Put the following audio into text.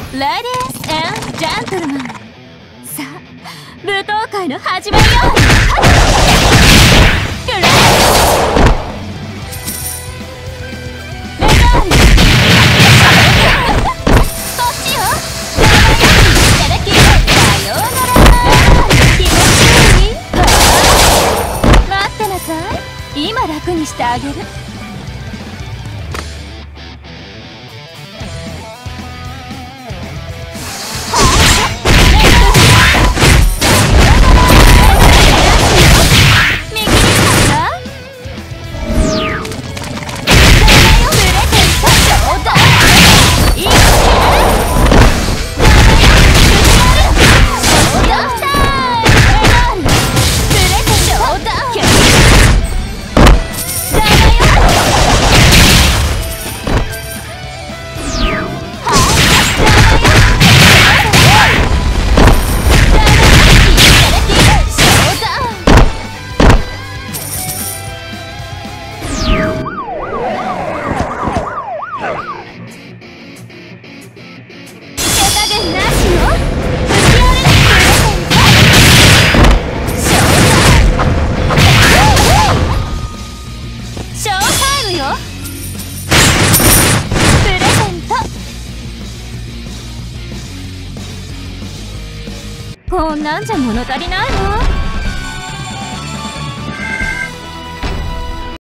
レディース&ジェントルマン、さあ舞踏会の始まりよ。グラこっちよ。いただき、さようなら。気持ちいい？待ってなさい、今楽にしてあげる。こんなんじゃ物足りないわ。